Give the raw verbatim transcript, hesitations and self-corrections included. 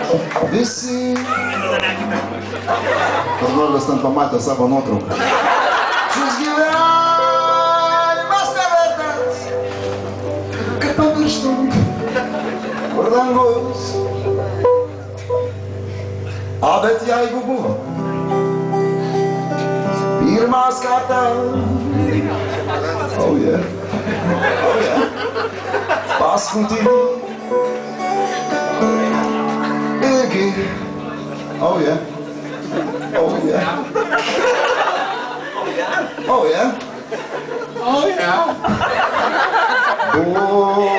Visi. Arnoldas ten pamatė savo nuotrauką. Šis gyvenimas nevertas, kad pamirštum, kur dangus. O bet jeigu buvo pirmas kartas, oh yeah, oh yeah, paskutinį irgi, oh yeah, oh yeah, oh yeah, oh yeah, oh